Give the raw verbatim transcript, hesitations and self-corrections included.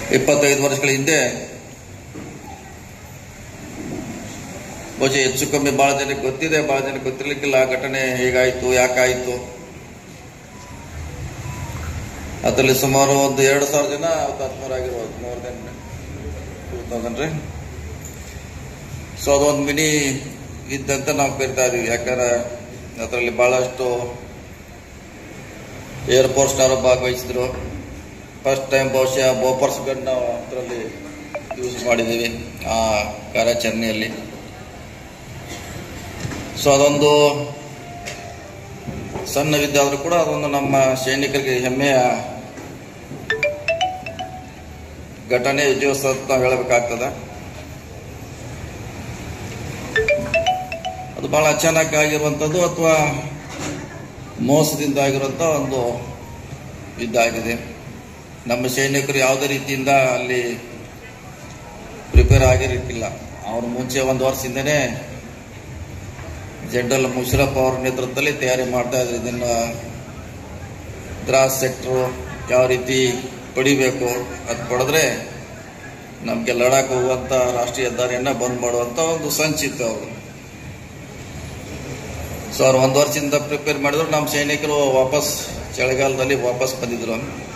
ಇಪ್ಪತ್ತೈದು ವರ್ಷಗಳ ಹಿಂದೆ ಬಹುಶಃ ಹೆಚ್ಚು ಕಮ್ಮಿ ಬಹಳ ಜನಕ್ಕೆ ಗೊತ್ತಿದೆ, ಬಹಳ ಜನಕ್ಕೆ ಗೊತ್ತಿರ್ಲಿಕ್ಕಿಲ್ಲ ಆ ಘಟನೆ ಹೇಗಾಯ್ತು, ಯಾಕಾಯ್ತು. ಅದರಲ್ಲಿ ಸುಮಾರು ಒಂದು ಎರಡು ಸಾವಿರ ಜನ ಹುತಾತ್ಮರಾಗಿರ್ಬೋದು, ಮೋರ್ ದೆನ್ ಟೂ ತೌಸಂಡ್ ರೀ. ಸೊ ಅದೊಂದು ಮಿನಿ ಇದ್ದಂತ ನಾವು ಕರಿತಾ ಇದೀವಿ. ಯಾಕಂದ್ರೆ ಅದರಲ್ಲಿ ಬಹಳಷ್ಟು ಏರ್ಫೋರ್ಸ್ನವರು ಭಾಗವಹಿಸಿದ್ರು. ಫಸ್ಟ್ ಟೈಮ್ ಬಹುಶಃ ಬೋಪರ್ಸ್ ಗನ್ ನಾವು ಅದರಲ್ಲಿ ಯೂಸ್ ಮಾಡಿದ್ದೀವಿ ಆ ಕಾರ್ಯಾಚರಣೆಯಲ್ಲಿ. ಸೊ ಅದೊಂದು ಸಣ್ಣ ವಿದ್ಯೆ ಆದರೂ ಕೂಡ ಅದೊಂದು ನಮ್ಮ ಸೈನಿಕರಿಗೆ ಹೆಮ್ಮೆಯ ಘಟನೆ, ವಿಜಯೋತ್ಸವ ಅಂತ ನಾವು ಹೇಳಬೇಕಾಗ್ತದೆ. ಅದು ಬಹಳ ಅಚಾನಕ್ ಆಗಿರುವಂಥದ್ದು ಅಥವಾ ಮೋಸದಿಂದ ಆಗಿರುವಂಥ ಒಂದು ಇದಾಗಿದೆ. ನಮ್ಮ ಸೈನಿಕರು ಯಾವುದೇ ರೀತಿಯಿಂದ ಅಲ್ಲಿ ಪ್ರಿಪೇರ್ ಆಗಿರಲಿಕ್ಕಿಲ್ಲ. ಅವರು ಮುಂಚೆ ಒಂದು ವರ್ಷದಿಂದನೇ ಜನರಲ್ ಮುಷರಫ್ ಅವರ ನೇತೃತ್ವದಲ್ಲಿ ತಯಾರಿ ಮಾಡ್ತಾ ಇದ್ರು. ಇದನ್ನು ದ್ರಾಸ್ ಸೆಕ್ಟರ್ ಯಾವ ರೀತಿ ಪಡಿಬೇಕು, ಅದು ಪಡೆದ್ರೆ ನಮಗೆ ಲಡಾಖ್ ಹೋಗುವಂಥ ರಾಷ್ಟ್ರೀಯ ಹೆದ್ದಾರಿಯನ್ನು ಬಂದ್ ಮಾಡುವಂಥ ಒಂದು ಸಂಚಿತ್ತು ಅವರು. ಸೊ ಅವ್ರು ಒಂದು ವರ್ಷದಿಂದ ಪ್ರಿಪೇರ್ ಮಾಡಿದ್ರು. ನಮ್ಮ ಸೈನಿಕರು ವಾಪಸ್ ಚಳಿಗಾಲದಲ್ಲಿ ವಾಪಸ್ ಬಂದಿದ್ರು.